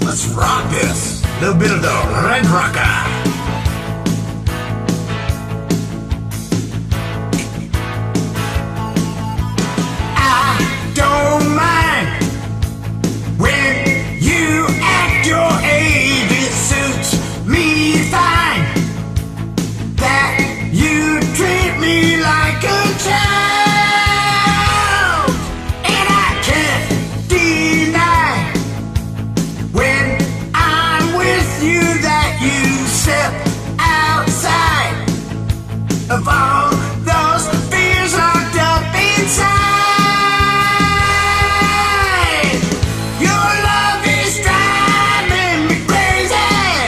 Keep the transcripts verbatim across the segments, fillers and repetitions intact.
Let's rock this. A little bit of the Red Rocker. Of all those fears locked up inside, your love is driving me crazy.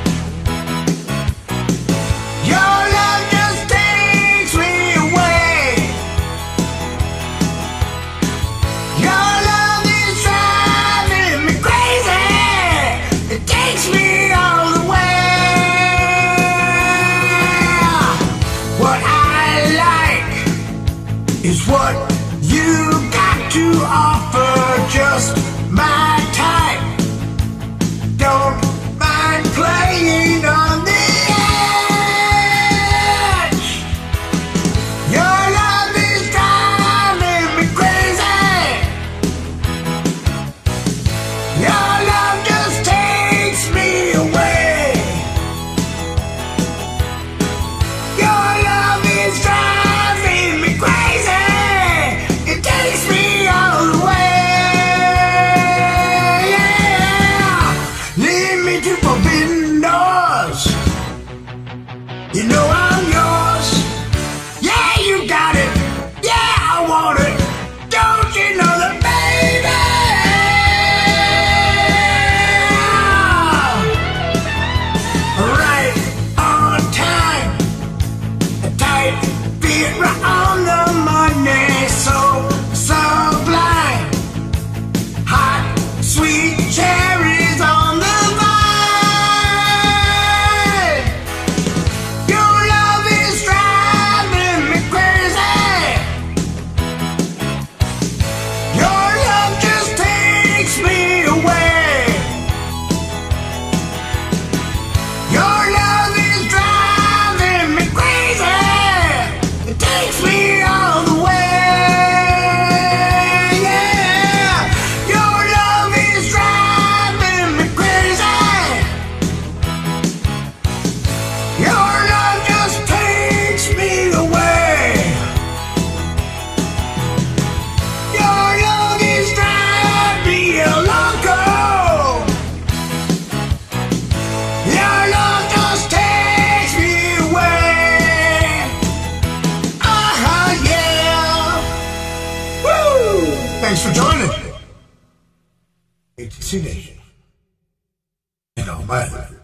Your love just takes me away. Your love is driving me crazy. It takes me all the way. What I like is what you got to offer, just my type. Don't mind playing on the edge. Your love is driving me crazy. Your love just takes me away. Your love is driving me crazy. It takes me all the way. Yeah. Lead me to forbidden doors. You know I'm yours. Yeah, you got it. Yeah, I want it. Don't you know that, baby? Right on time. Tight fit right on the money, so sublime. Hot, sweet cherries on the vine. Your love is driving me crazy. Your love just takes me away. Your love is driving me crazy. It takes me all the way, yeah. Your love is driving me crazy. Your love just takes me away. Your love is driving me loco. Your love just takes me away. Uh-huh, yeah. Woo! Thanks for joining. A T C Nation. And all my